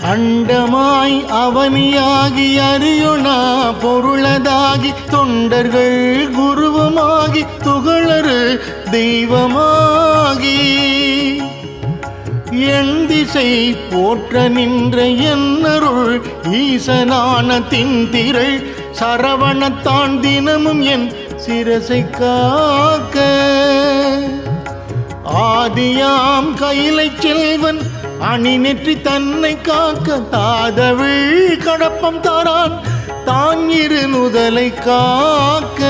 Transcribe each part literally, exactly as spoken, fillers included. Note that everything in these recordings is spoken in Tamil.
அண்டமாய் அவனியாகி அறியுணா பொருளதாகி தொண்டர்கள் குருவுமாகி துகளறு தெய்வமாகி என் திசை போற்ற நின்ற என்னருள் ஈசனான தின்திரள் சரவணத்தான் தினமும் என் சிரசை காக்க ஆதியாம் கையிலை செல்வன் அணி நெற்றி தன்னை காக்க தாதவிழ் கடப்பம் தாரான் தாங்கிரு நுதலை காக்க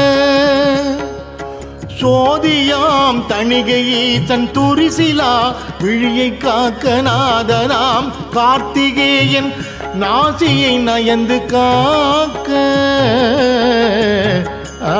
சோதியாம் தணிகையை தன் துரிசிலா விழியை காக்க நாதனாம் கார்த்திகேயன் நாசியை நயந்து காக்க ஆ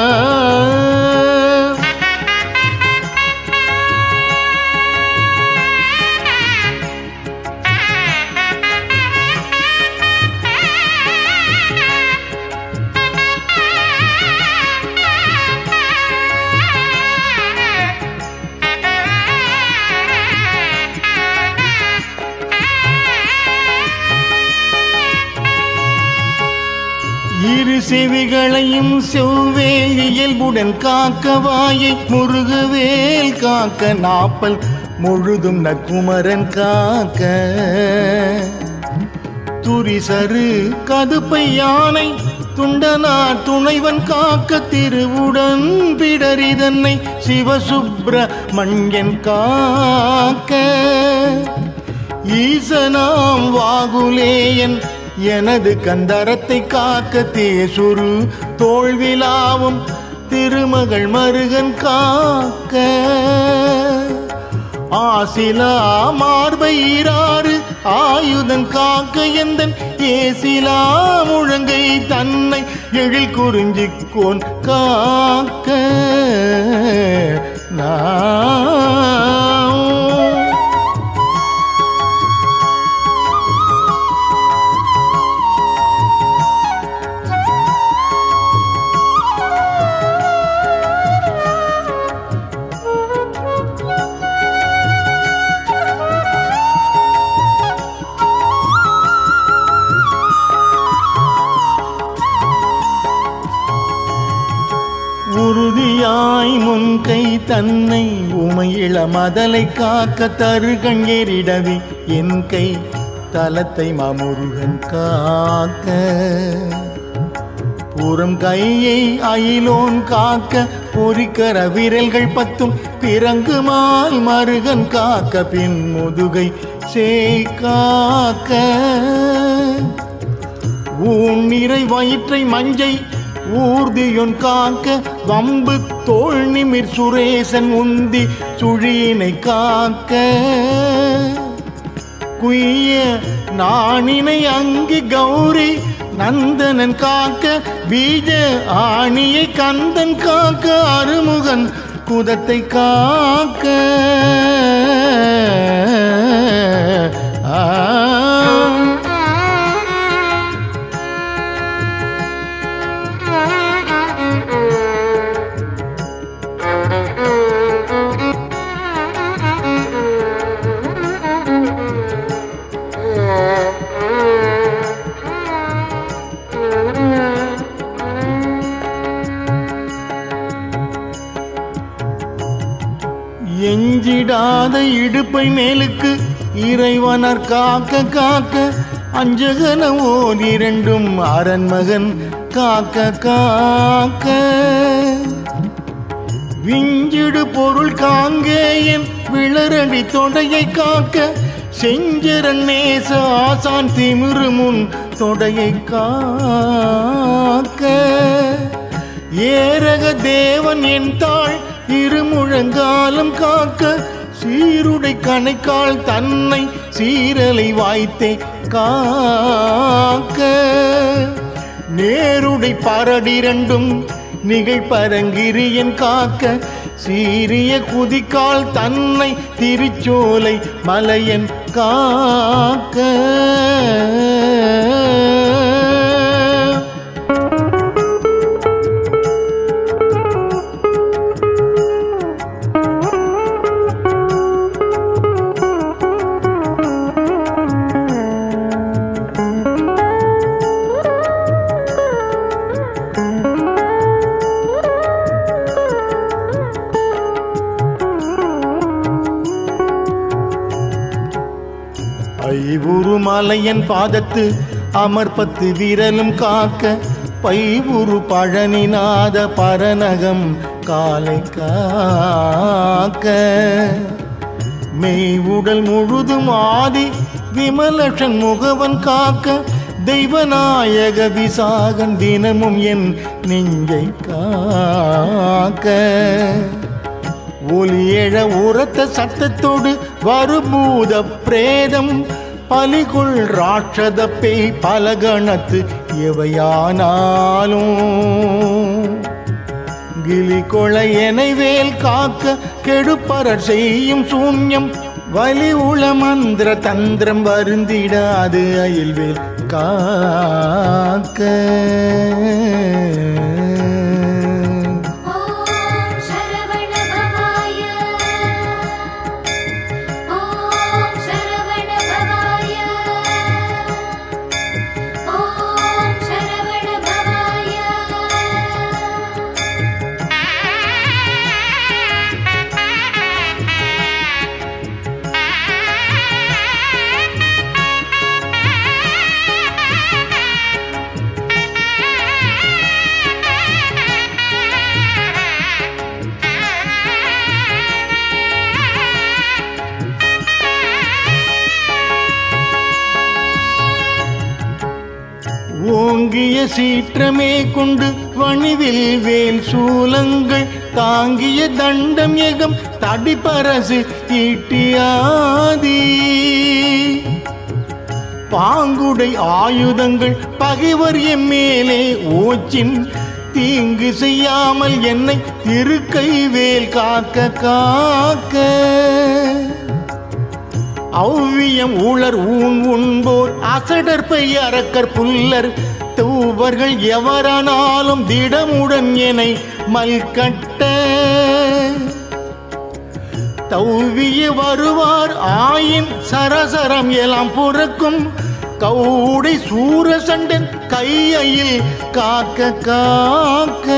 இரு செவிகளையும் செவ்வேல் இயல்புடன் காக்க வாயை முருகவேல் காக்க நாப்பல் முழுதும் நக்குமரன் காக்க துரிசரு கதுப்பை யானை துண்டனா துணைவன் காக்க திருவுடன் பிடரிதன்னை சிவசுப்பிரமணியன் காக்க ஈசனாம் வாகுலேயன் எனது கந்தரத்தை காக்க தேசுரு தோல்விலாவும் திருமகள் மருகன் காக்க ஆசிலா மார்பை ஈராறு ஆயுதன் காக்க எந்தன் ஏசிலா முழங்கை தன்னை எழில் குறிஞ்சிக்கோன் காக்க நான் உறுதியாய் முன்கை தன்னை உமையிள மதலை காக்க தருகண் எரிடவி என் கை தலத்தை மாமுருகன் காக்க புறம் கையை அயிலோன் காக்க பொறிக்கர விரல்கள் பத்தும் பிறங்குமால் மருகன் காக்க பின் முதுகை சேய் காக்க ஊன் நிறை வயிற்றை மஞ்சை ஊர்தியொன் காக்க வம்பு தோல் நிமிர் சுரேசன் உந்தி சுழியினை காக்க குய்ய நாணினை அங்கி கௌரி நந்தனன் காக்க பீஜ ஆணியை கந்தன் காக்க அருமுகன் குதத்தை காக்க ஆ எஞ்சிடாத இடுப்பை மேலுக்கு இறைவனர் காக்க காக்க அஞ்சகன ஓர் இரண்டும் அரண்மகன் காக்க காக்க விஞ்சிடு பொருள் காங்கேயன் விளரடி தொடையை காக்க செஞ்சரன் நேச ஆசான் திமிரு முன் தொடையை காக்க ஏரக தேவன் என் தாள் இருமுழங்காலம் காக்க சீருடை கணைக்கால் தன்னை சீரலை வாய்த்தே காக்க நேருடை பரடிரண்டும் நிகழ்பரங்கிரியன் காக்க சீரிய குதிக்கால் தன்னை திருச்சோலை மலையன் காக்க மலையன் பாதத்து அமர்பத்து விரலும் காக்க பைவுரு பழனிநாத பரநகம் காலை காக்க மெய் உடல் முழுதும் ஆதி விமலட்சன் முகவன் காக்க தெய்வநாயக விசாகன் தினமும் என் நெஞ்சை காக்க ஒலி எழ உரத்த சத்தத்தோடு வருபூத பிரேதம் பலிகுள் ராட்சத பேய் பலகணத்து எவையானாலும் கிளி கொளை எனைவேல் காக்க கெடுப்பரர் செய்யும் சூன்யம் வலி உள மந்திர தந்திரம் வருந்திடாது அயில்வேல் காக்க ஓங்கிய சீற்றமே கொண்டு வணிவில் வேல் சூலங்கள் தாங்கிய தண்டம் ஏகம் தடிப்பரசு ஈட்டியாதி பாங்குடை ஆயுதங்கள் பகைவர் எம்மேலே ஓச்சின் தீங்கு செய்யாமல் என்னை திருக்கை வேல் காக்க காக்க அவ்வியம் ஊழர் ஊன் உண்போர் அசடற்பை அரக்கர் புல்லர் தூவர்கள் எவரானாலும் திடமுடன் என்னை மல்கட்ட தௌவிய வருவார் ஆயின் சரசரம் எல்லாம் புறக்கும் கௌடை சூரசண்டன் கையில் காக்க காக்க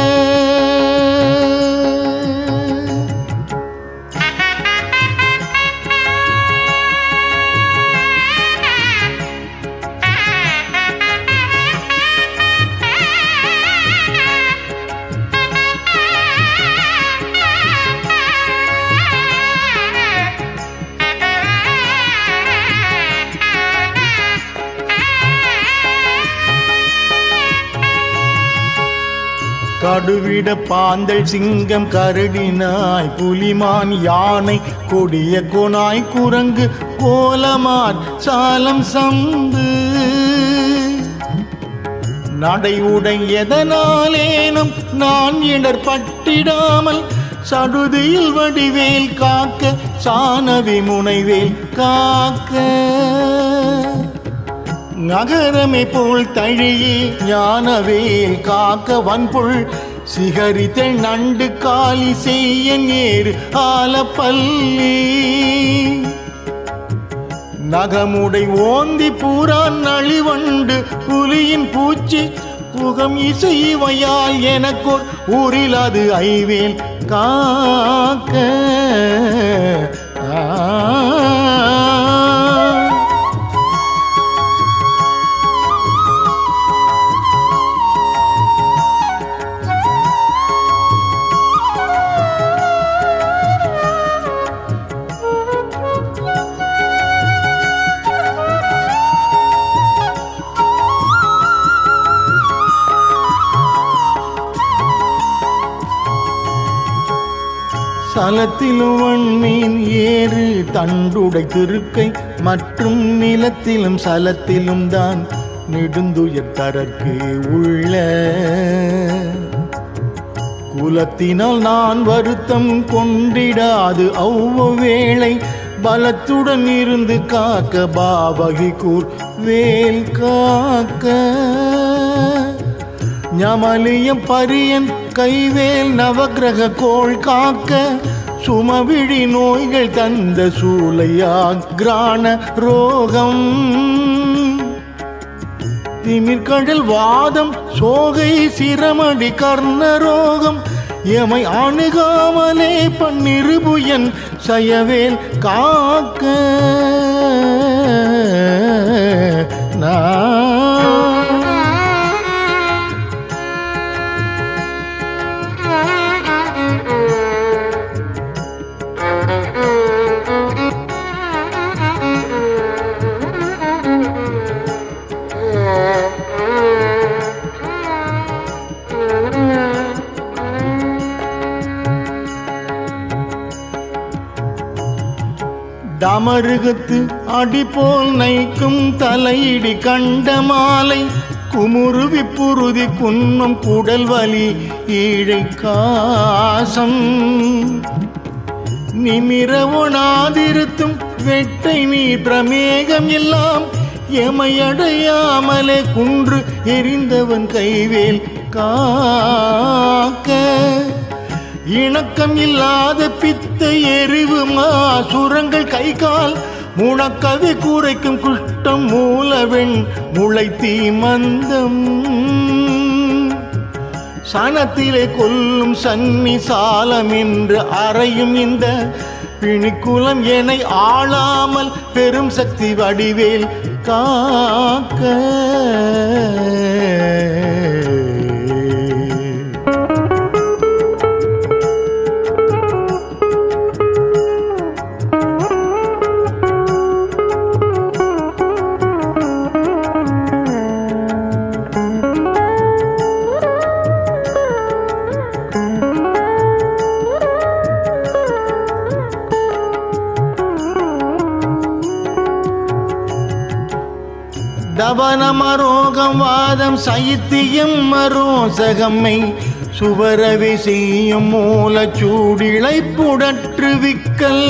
கடுவிட பாந்தல் சிங்கம் கரடினாய் புலிமான் யானை கொடிய கோனாய் குரங்கு கோலமான் சாலம் சம்பு நடை உடை எதனாலேனும் நான் இடர் பட்டிடாமல் சடுதியில் வடிவேல் காக்க சானவி முனைவேல் காக்க நகரமே போல் தழியே ஞானவேல் காக்க வன்புள் சிகரித்தல் நண்டு காலி செய்ய நேரு ஆலப்பள்ளி நகமுடை ஓந்தி பூரான் நளிவண்டு புலியின் பூச்சி புகம் இசைவையால் எனக்கோர் ஊரில் அது ஐவேல் காக்க ஆ சலத்திலும் வன்மீன் ஏறு தண்டுடை திருக்கை மற்றும் நிலத்திலும் சலத்திலும் தான் நெடுந்துயர் தரற்கு உள்ள குலத்தினால் நான் வருத்தம் கொண்டிடாது அவ்வவேளை பலத்துடன் இருந்து காக்க பாவகி கூர் வேல் காக்க ஞமலியம் பரியன் கைவேல் நவக்கிரக கோள் காக்க சுமவிழி நோய்கள் தந்த சூலையாக்ரான ரோகம் திமிர்கடல் வாதம் சோகை சிரமடி கர்ணரோகம் எமை அணுகாமலே பன்னிருபுயன் சயவேல் காக்க டமருகத்து அடிபோல் நைக்கும் தலையிடி கண்ட மாலை குமுருவி புருதி குன்னும் குடல் வலி ஈழை காசம் நிமிரவொணாதிருத்தும் வெட்டை நீர் பிரமேகம் எல்லாம் எமையடையாமலே குன்று எரிந்தவன் கைவேல் காக்க இணக்கம் இல்லாத பித்த எரிவு மாசுரங்கள் கை கால் முணக்கவி கூரைக்கும் குஷ்டம் மூலவெண் முளைத்தீ மந்தம் சனத்திலே கொல்லும் சன்னி சாலம் என்று அறையும் இந்த பிணிக்குலம் என்னை ஆளாமல் பெரும் சக்தி வடிவேல் காக்க தவனமரோகம் வாதம் சைத்தியம் மரோசகம்மை சுவரவி செய்யும் மூல சூடிளை புடற்று விக்கல்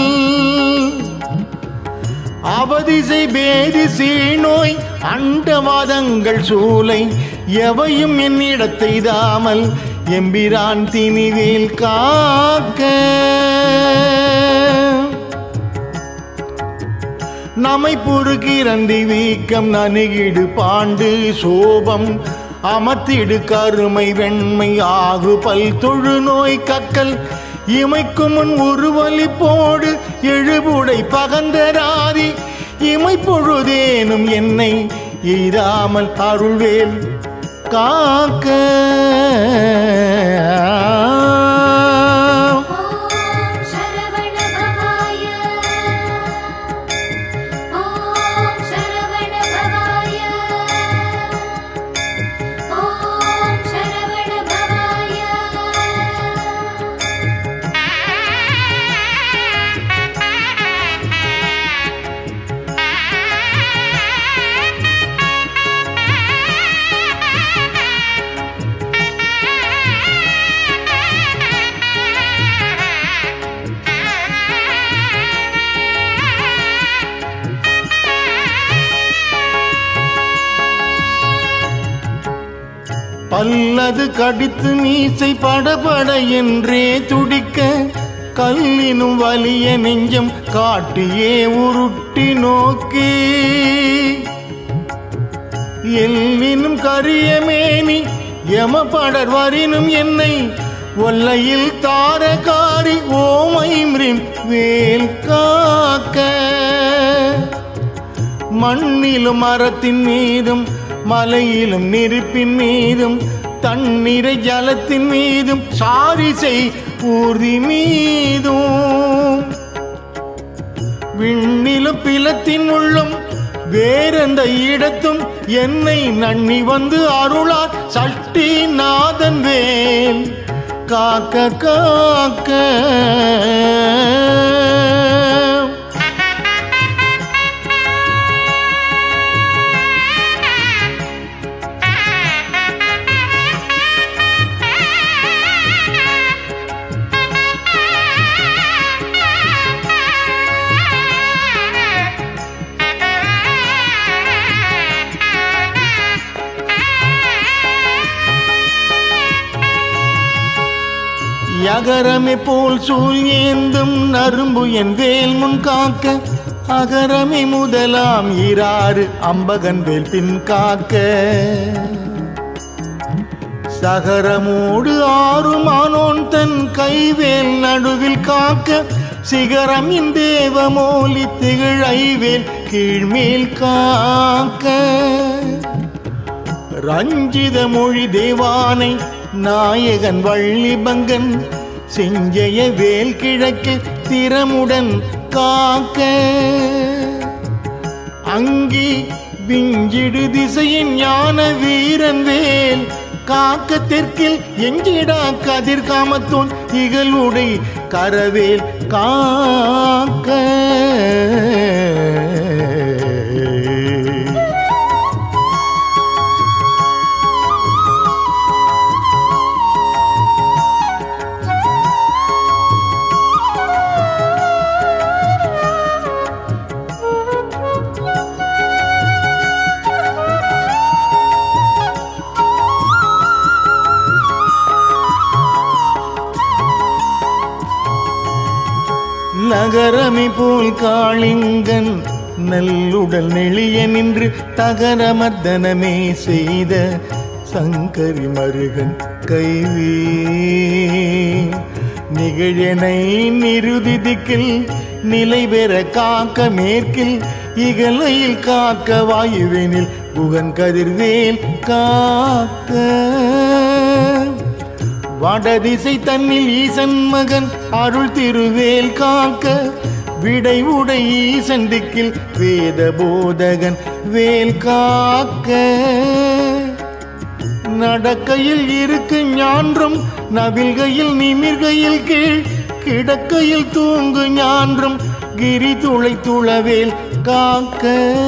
அவதிசை பேதி சீநோய் அண்டவாதங்கள் சூலை எவையும் என்னிடத்தை தாமல் எம்பிரான் திணிவேல் காக்க நமை புருகிறந்தி வீக்கம் நனுகிடு பாண்டு சோபம் அமர்த்திடு கருமை வெண்மை ஆகு பல் தொழு நோய் கக்கல் இமைக்கும் முன் உருவலி போடு எழுபுடை பகந்தராதி இமை பொழுதேனும் என்னை எய்தாமல் அருள்வேல் காக்க பல்லது கடித்து மீசை படபட என்றே துடிக்க கல்லினும் வலிய நெஞ்சம் காட்டியே உருட்டி நோக்கி எல்லினும் கரியமேனி யமபடர் வரினும் என்னை ஒல்லையில் தாரகாரி ஓமைம்ரிம் வேல் காக்க மண்ணிலும் மரத்தின் மீதும் மலையிலும் நெருப்பின் மீதும் தண்ணீரை ஜலத்தின் மீதும் சாரிசை ஊர்தி மீதும் விண்ணிலும் பிலத்தின் உள்ளும் வேறெந்த இடத்தும் என்னை நன்னி வந்து அருளார் சஷ்டி நாதன் வேல் காக்க காக்க அகரமே போல் சூழ் ஏந்தும் நரும்பு என் வேல் முன் காக்க அகரமே முதலாம் ஈராறு அம்பகன் வேல் பின் காக்க சகரமோடு ஆறுமானோன் தன் கைவேல் நடுவில் காக்க சிகரம் இந்தேவமோலி திகழ் ஐவேல் கீழ்மேல் காக்க ரஞ்சித மொழி தேவானை நாயகன் வள்ளிபங்கன் செஞ்சய வேல் கிழக்கு திறமுடன் காக்க அங்கி விஞ்சிடு திசையின் ஞான வீரன் வேல் காக்க தெற்கில் எஞ்சிடா கதிர் காமத்தோன் இகழுடை கரவேல் காக்க நகரமை போல் காளிங்கன் நல்லுடல் நெளிய நின்று தகர மர்தனமே செய்த சங்கரி மருகன் கைவே நிகழனை நிருதிதிக்கில் நிலை பெற காக்க மேற்கில் இகலையில் காக்க வாயுவேனில் புகன் கதிர்வேல் காக்க வடதிசை தன்னில் ஈசன் மகன் அருள் திருவேல் காக்க விடை உடை ஈசன் திக்கில் வேத போதகன் வேல் காக்க நடக்கையில் இருக்கு ஞான்றும் நவில்கையில் நிமிர்கையில் கீழ் கிடக்கையில் தூங்கு ஞான்றும் கிரி துளை துளவேல் காக்க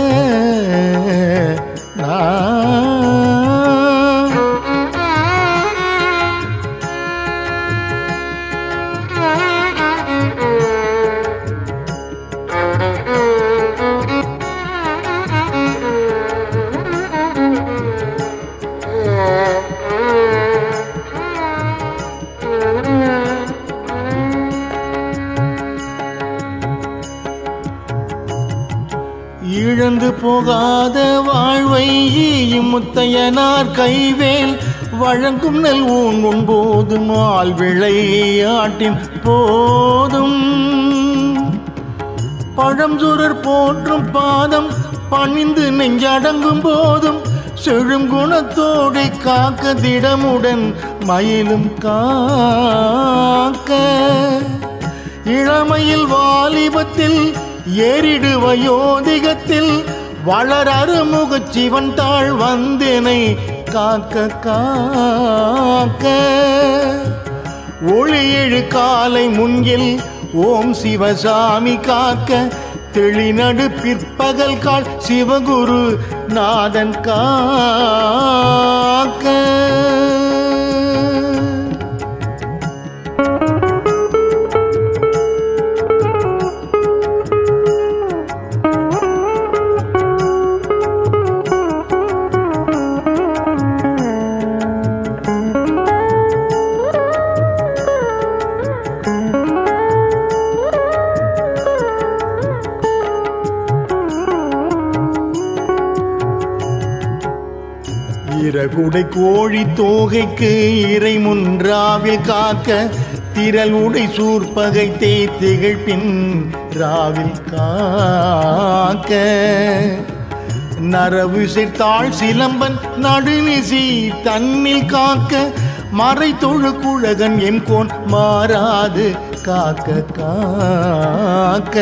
இழந்து போகாத வாழ்வை ஈயும் முத்தையனார் கைவேல் வழங்கும் நல் ஊன் உண்போதும் ஆள் விளையாட்டின் போதும் பழம்சுரர் போற்றும் பாதம் பணிந்து நெஞ்சடங்கும் போதும் செழும் குணத்தோடு காக்க திடமுடன் மயிலும் காக்க இளமையில் வாலிபத்தில் ஏறிடு வயோதிகத்தில் வளரறு முகச்சிவன் தாழ் வந்தனை காக்க காக்க ஒளி எழு காலை முன்கில் ஓம் சிவசாமி காக்க தெளிநடு பிற்பகல் கால் சிவகுரு நாதன் காக்க இறகுடை கோழி தோகைக்கு இறை முன்றாவில் காக்க திரள் உடை சூர்பகை தே திகழ்பின் ராவில் காக்க நரவு சேர்த்தாள் சிலம்பன் நடுநிசி தன்னில் காக்க மறை தொழு குழகன் எம் கோன் மாறாது காக்க காக்க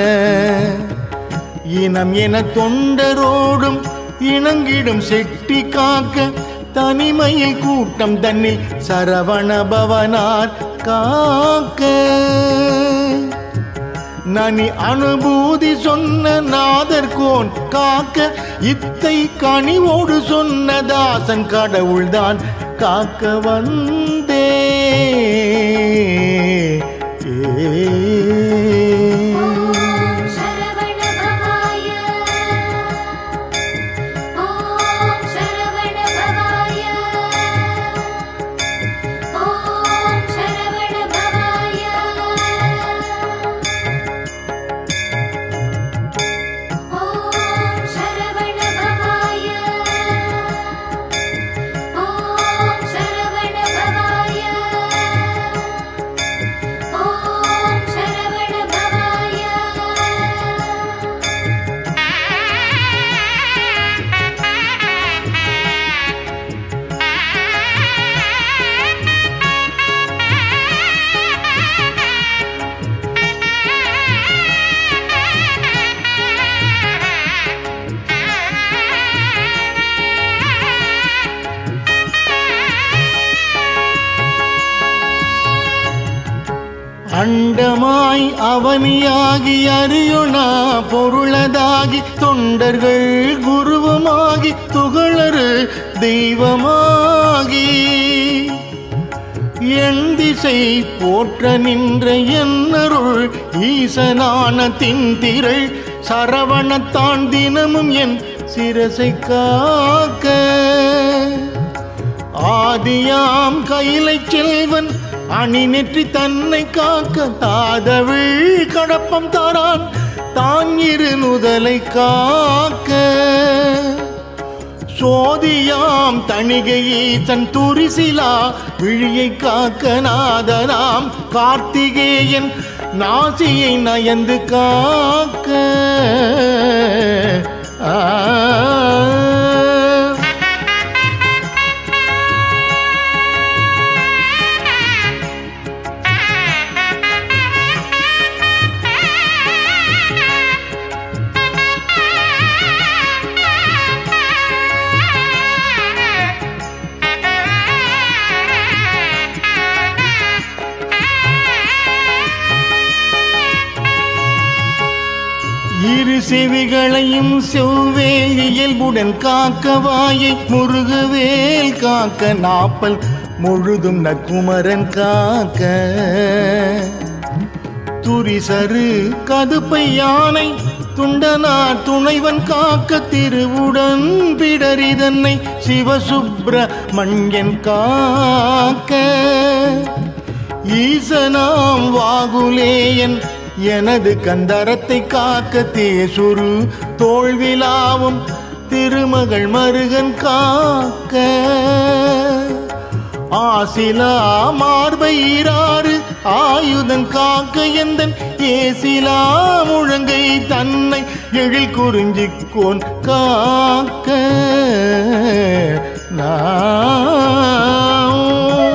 இனம் என தொண்டரோடும் இணங்கிடும் செட்டி காக்க தனிமையில் கூட்டம் தன்னில் சரவண பவனார் காக்க நனி அனுபூதி சொன்ன நாதர்கோன் காக்க இத்தை கனிவோடு சொன்ன தாசன் கடவுள்தான் காக்க வந்தே Shut அண்டமாய் அவனியாகி அறியுணா பொருளதாகி தொண்டர்கள் குருவுமாகி துகளறு தெய்வமாகி என் திசை போற்ற நின்ற என்னருள் ஈசனான தின்திரள் சரவணத்தான் தினமும் என் சிரசை காக்க ஆதியாம் கையிலை செல்வன் அணி நெற்றி தன்னை காக்க தாதவிழ் கடப்பம் தாரான் தாங்கிரு நுதலை காக்க சோதியாம் தணிகையை தன் துரிசிலா விழியை காக்க நாதனாம் கார்த்திகேயன் நாசியை நயந்து காக்க ஆ இரு செவிகளையும் செவ்வேல் இயல்புடன் காக்க வாயை முருகவேல் காக்க நாப்பல் முழுதும் நக்குமரன் காக்க துரிசரு கதுப்பை யானை துண்டனா துணைவன் காக்க திருவுடன் பிடரிதன்னை சிவசுப்பிரமணியன் காக்க ஈசனாம் வாகுலேயன் எனது கந்தரத்தை காக்க தேசுரு தோல்விலாவும் திருமகள் மருகன் காக்க ஆசிலா மார்பை ஈராறு ஆயுதன் காக்க எந்தன் ஏசிலா முழங்கை தன்னை எழில் குறிஞ்சிக்கோன் காக்க நான்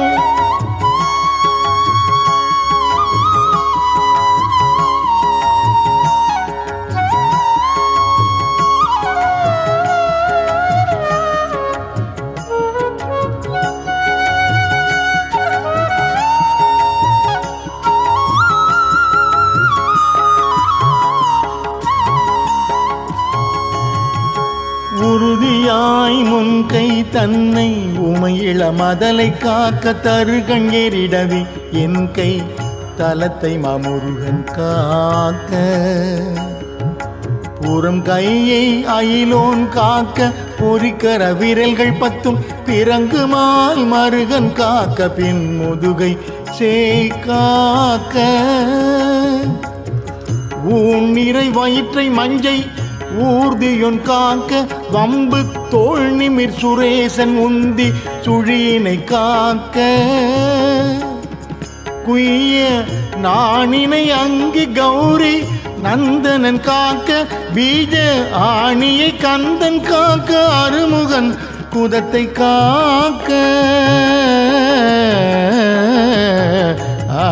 உறுதியாய் முன்கை தன்னை உமையிள மதலை காக்க தருகண் எரிடவி என் கை தலத்தை மாமுருகன் காக்க புறம் கையை அயிலோன் காக்க பொறிக்கர விரல்கள் பத்தும் பிறங்குமாய் மருகன் காக்க பின் முதுகை சேய் காக்க ஊன் நிறை வயிற்றை மஞ்சை ஊர்தியொன் காக்க வம்பு தோல் நிமிர் சுரேசன் உந்தி சுழியினை காக்க குய்ய நாணினை அங்கி கௌரி நந்தனன் காக்க பீஜ ஆணியை கந்தன் காக்க அருமுகன் குதத்தை காக்க ஆ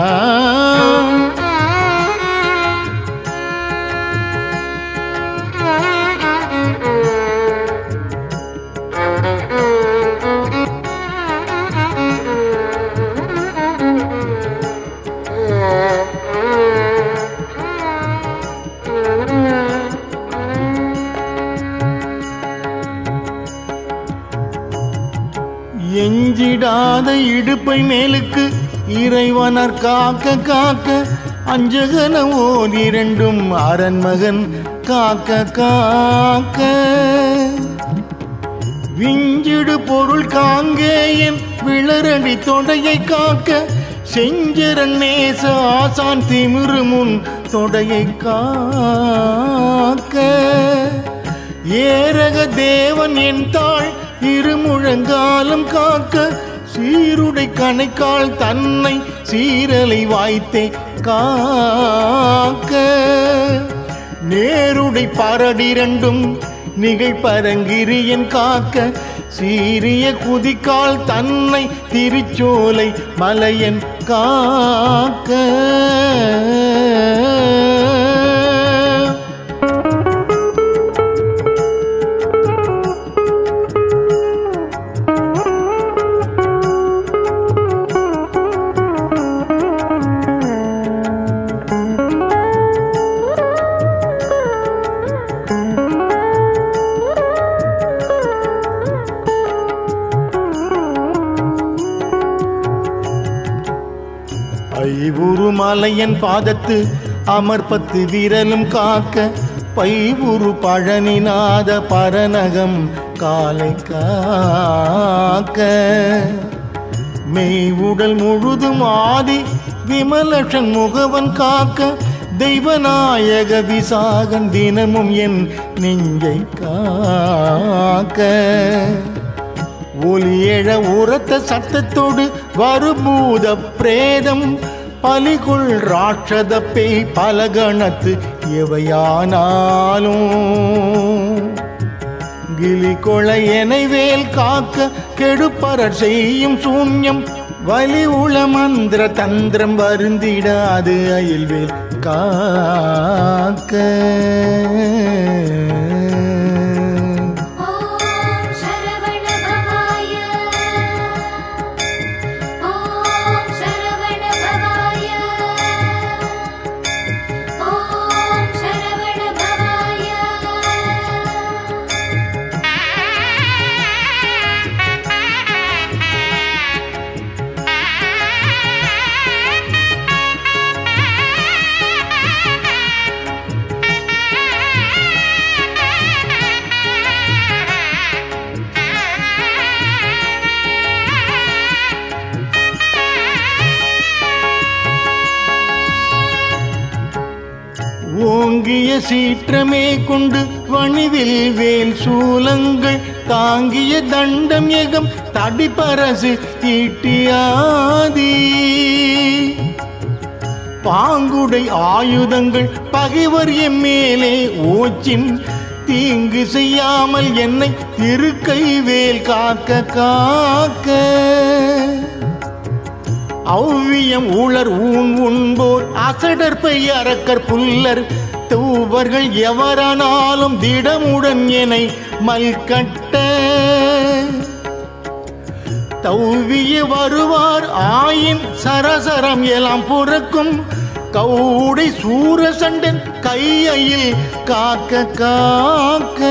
எஞ்சிடாத இடுப்பை மேலுக்கு இறைவனர் காக்க காக்க அஞ்சகன ஓர் இரண்டும் அரண்மகன் காக்க காக்க விஞ்சிடு பொருள் காங்கேயன் விளரடி தொடையை காக்க செஞ்சரன் நேச ஆசான் திமிரு முன் தொடையை காக்க ஏரக தேவன் என் தாள் இருமுழங்காலம் காக்க சீருடை கணைக்கால் தன்னை சீரலை வாய்த்தே காக்க நேருடை பரடிரண்டும் நிகழ்பரங்கிரியன் காக்க சீரிய குதிக்கால் தன்னை திருச்சோலை மலையன் காக்க ஐவுரு மலையன் பாதத்து அமர்பத்து விரலும் காக்க பைவுரு பழனிநாத பரநகம் காலை காக்க மெய் உடல் முழுதும் ஆதி விமலட்சன் முகவன் காக்க தெய்வநாயக விசாகன் தினமும் என் நெஞ்சை காக்க ஒலியெழ உரத்த சத்தத்தோடு வருபூத பிரேதம் பலிகுள் ராட்சத பேய் பலகணத்து எவையானாலும் கிளி கொளை எனைவேல் காக்க கெடுப்பரர் செய்யும் சூன்யம் வலி உள மந்திர தந்திரம் வருந்திடாது அயில்வேல் காக்க ஓங்கிய சீற்றமே கொண்டு வணிவில் வேல் சூலங்கள் தாங்கிய தண்டம் ஏகம் தடிப்பரசு ஈட்டியாதி பாங்குடை ஆயுதங்கள் பகைவர் எம்மேலே ஓச்சின் தீங்கு செய்யாமல் என்னை திருக்கை வேல் காக்க காக்க அவ்வியம் ஊழர் ஊன் உண்போர் அசடற்பை அரக்கர் புல்லர் தூவர்கள் எவரானாலும் திடமுடன் என்னை மல்கட்ட தௌவிய வருவார் ஆயின் சரசரம் எல்லாம் புறக்கும் கௌடை சூரசண்டன் கையில் காக்க காக்க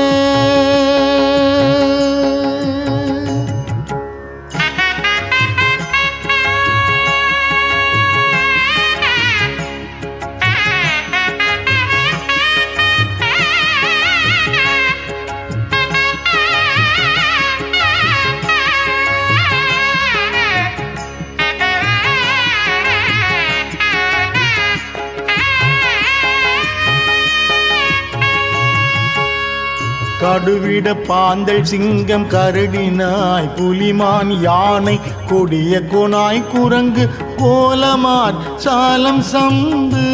கடுவிட பாந்தல் சிங்கம் கரடினாய் புலிமான் யானை கொடிய கொனாய் குரங்கு கோலமார் சாலம் சம்பு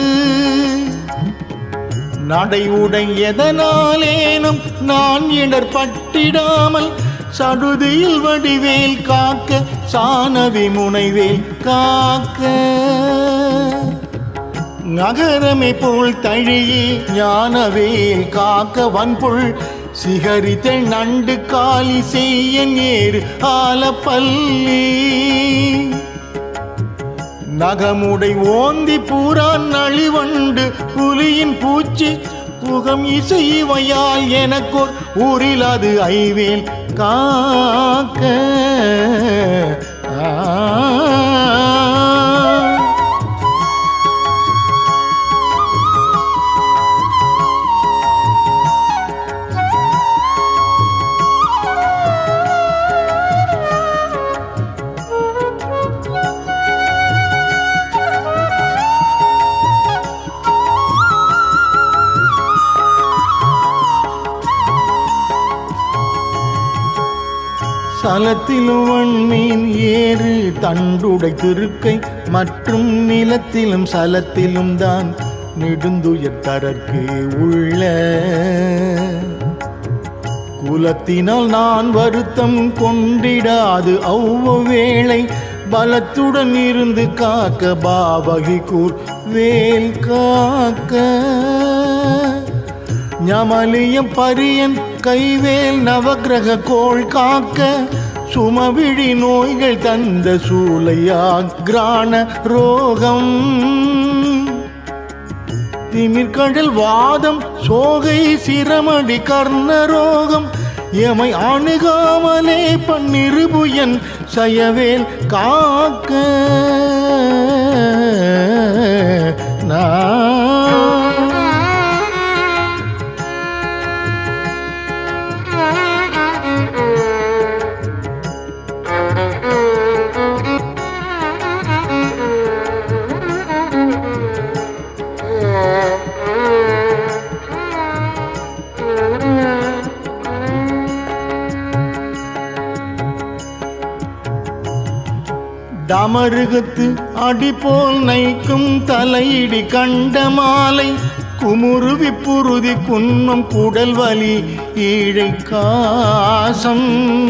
நடை உடை எதனாலேனும் நான் இடர் பட்டிடாமல் சடுதியில் வடிவேல் காக்க சானவி முனைவேல் காக்க நகரமே போல் தழியே ஞானவேல் காக்க வன்புள் சிகரித்தல் நண்டு காலி செய்ய நேரு ஆலப்பள்ளி நகமுடை ஓந்தி பூரான் நளிவண்டு புலியின் பூச்சி புகம் இசைவையால் எனக்கோர் ஊரில் அது ஐவேல் காக்க ஆ சலத்திலும் வன்மீன் ஏறு தண்டுடை திருக்கை மற்றும் நிலத்திலும் சலத்திலும் தான் நெடுந்துயர் தரற்கு உள்ள குலத்தினால் நான் வருத்தம் கொண்டிடாது அவ்வவேளை பலத்துடன் இருந்து காக்க பாவகி கூர் வேல் காக்க ஞமலியம் பரியன் கைவேல் நவக்கிரக கோள் காக்க சுமவிழி நோய்கள் தந்த சூலையாக்ரான ரோகம் திமிர்கடல் வாதம் சோகை சிரமடி கர்ண ரோகம் எமை அணுகாமலே பன்னிருபுயன் சயவேல் காக்க தமருகத்து அடிபோல் நைக்கும் தலையிடி கண்ட மாலை குமுருவி புருதி குன்னும் குடல் வலி ஈழை காசம்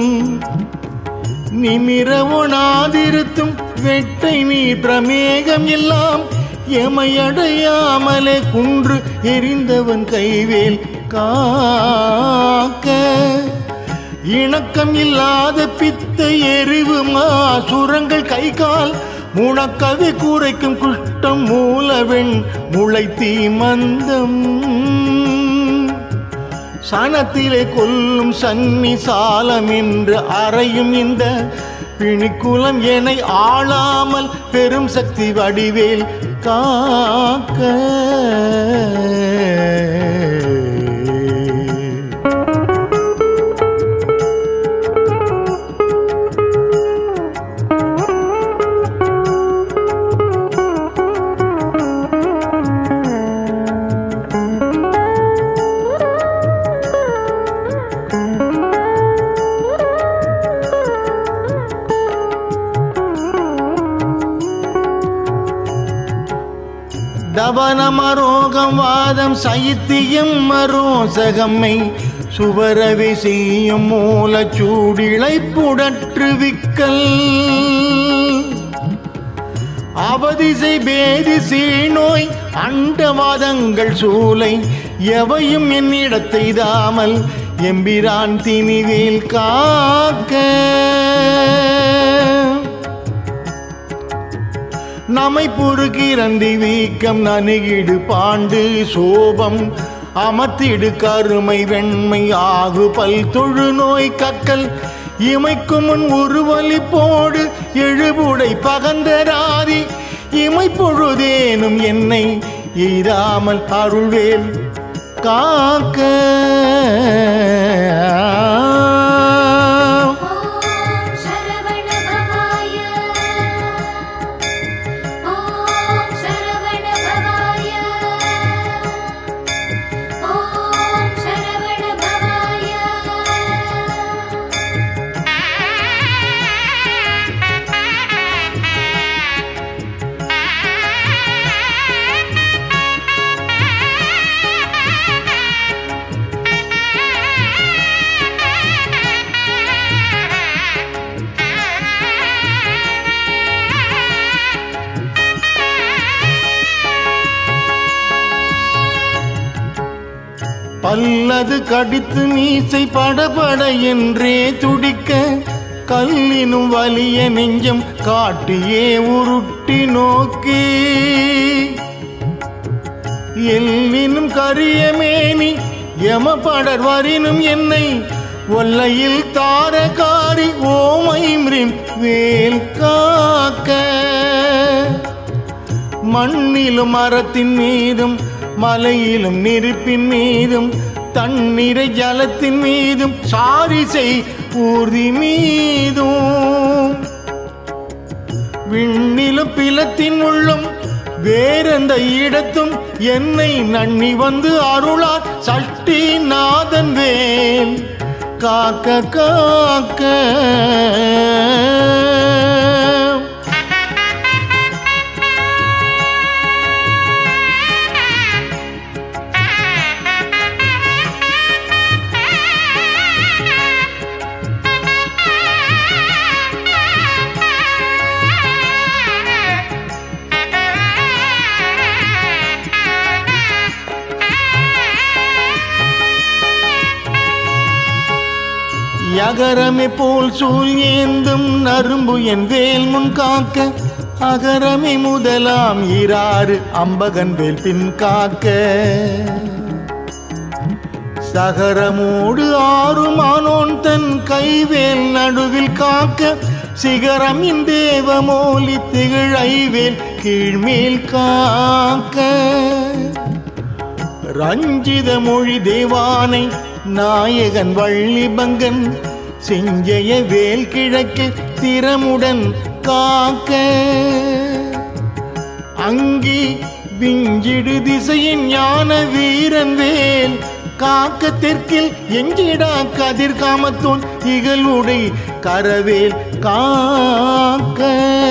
நிமிரவொணாதிருத்தும் வெட்டை நீர் பிரமேகம் எல்லாம் எமையடையாமலே குன்று எரிந்தவன் கைவேல் காக்க இணக்கம் இல்லாத பித்த எரிவு மாசுரங்கள் கை கால் முணக்கவி கூரைக்கும் குஷ்டம் மூலவெண் முளைத்தீ மந்தம் சனத்திலே கொல்லும் சன்னி சாலம் என்று அறையும் இந்த பிணிக்குலம் என்னை ஆளாமல் பெரும் சக்தி வடிவேல் காக்க தவனமரோகம் வாதம் சைத்தியம் மரோசகம்மை சுவரவை செய்யும் மூல சூடிளை புடற்று விக்கல் அவதிசை பேதி சீநோய் அண்டவாதங்கள் சூலை எவையும் என்னிடத்தை தாமல் எம்பிரான் திணிவேல் காக்க நமை புருகிறந்தி வீக்கம் நனுகிடு பாண்டு சோபம் அமர்த்திடு கருமை வெண்மை ஆகு பல் தொழு நோய் கக்கல் இமைக்கும் முன் உருவலி போடு எழுபுடை பகந்தராதி இமை பொழுதேனும் என்னை எய்தாமல் அருள்வேல் காக்க பல்லது கடித்து மீசை படபட என்றே துடிக்க கல்லினும் வலிய நெஞ்சம் காட்டியே உருட்டி நோக்கி எல்லினும் கரியமேனி யமபடர் வரினும் என்னை ஒல்லையில் தாரகாரி ஓமைம்ரிம் வேல் காக்க மண்ணிலும் மரத்தின் மீதும் மலையிலும் நெருப்பின் மீதும் தண்ணீரை ஜலத்தின் மீதும் சாரிசை ஊர்தி மீதும் விண்ணிலும் பிலத்தின் உள்ளும் வேறெந்த இடத்தும் என்னை நன்னி வந்து அருளார் சஷ்டி நாதன் வேல் காக்க காக்க யகரமே போல் சூழ் ஏந்தும் நரும்பு என் வேல் முன் காக்க அகரமே முதலாம் ஈராறு அம்பகன் வேல் பின் காக்க சகரமோடு ஆறுமானோன் தன் கைவேல் நடுவில் காக்க சிகரமின் தேவமோலி திகழைவேல் கீழ்மேல் காக்க ரஞ்சித மொழி தேவானை நாயகன் வள்ளிபங்கன் செஞ்சய வேல் கிழக்கு திறமுடன் காக்க அங்கி விஞ்சிடு திசையின் ஞான வீரன் வேல் காக்க தெற்கில் எஞ்சிடா கதிர் காமத்தோன் இகழுடை கரவேல் காக்க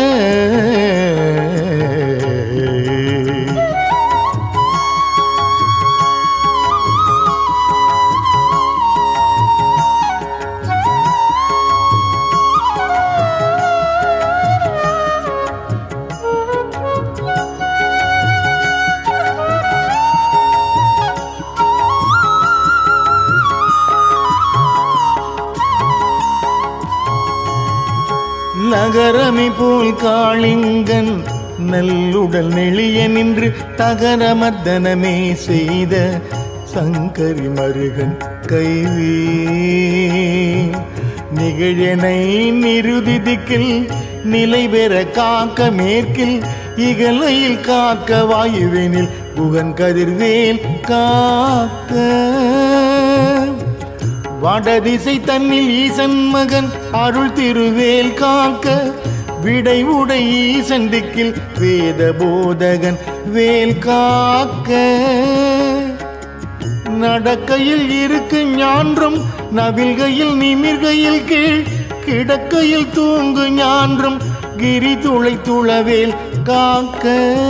நகரமை போல் காளிங்கன் நல்லுடல் நெளிய நின்று தகரமர்தனமே செய்த சங்கரி மருகன் கைவே நிகழனை நிருதிதிக்கில் நிலை பெற காக்க மேற்கில் இகலையில் காக்க வாயுவெனில் புகன் கதிர்வேல் காக்க வடதிசை தன்னில் ஈசன் மகன் அருள் திருவேல் காக்க விடை உடை ஈசன் திக்கில் வேத போதகன் வேல் காக்க நடக்கையில் இருக்கு ஞான்றும் நவில்கையில் நிமிர்கையில் கீழ் கிடக்கையில் தூங்கு ஞான்றும் கிரி துளை துளவேல் காக்க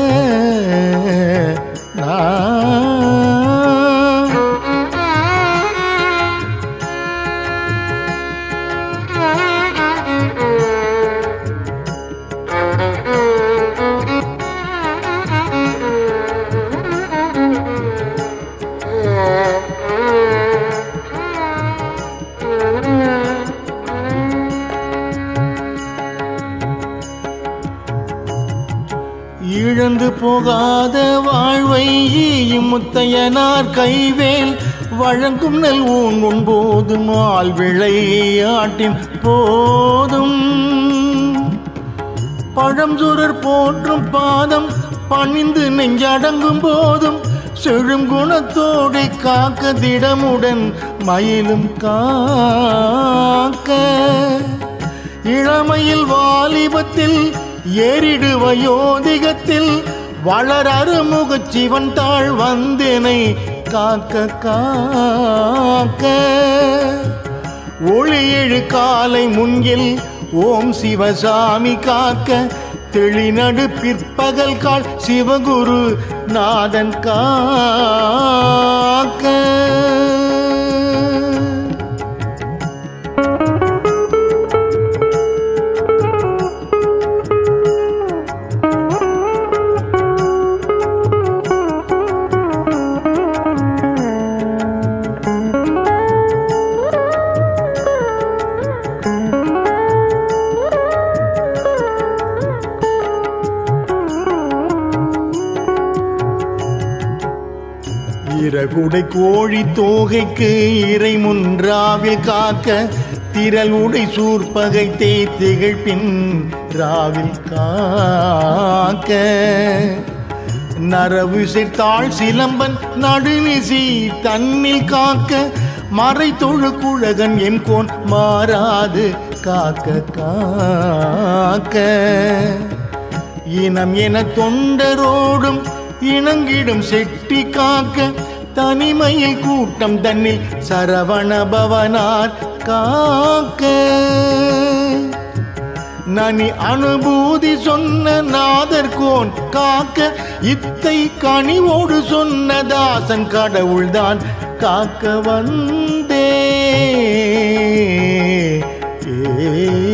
இழந்து போகாத வாழ்வை ஈயும் முத்தையனார் கைவேல் வழங்கும் நல் ஊன் உண்போதும் ஆள் விளையாட்டின் போதும் பழம்சுரர் போற்றும் பாதம் பணிந்து நெஞ்சடங்கும் போதும் செழும் குணத்தோடு காக்க திடமுடன் மயிலும் காக்க இளமையில் வாலிபத்தில் ஏறிடு வயோதிகத்தில் வளரறு முகச்சிவன் தாழ் வந்தனை காக்க காக்க ஒளி எழு காலை முன்கில் ஓம் சிவசாமி காக்க தெளிநடு பிற்பகல் கால் சிவகுரு நாதன் காக்க இறகுடை கோழி தோகைக்கு இறை முன்றாவில் காக்க திரள் உடை சூர்பகை தே திகழ்பின் ராவில் காக்க நரவு தாழ் சிலம்பன் நடுநிசி தன்னில் காக்க மறை தொழு குழகன் எம் கோன் மாறாது காக்க காக்க இனம் என தொண்டரோடும் இணங்கிடும் செட்டி காக்க தனிமையில் கூட்டம் தன்னில் சரவண பவனார் காக்க நனி அனுபூதி சொன்ன நாதர்கோன் காக்க இத்தை கனிவோடு சொன்ன தாசன் கடவுள்தான் காக்க வந்தே ஏ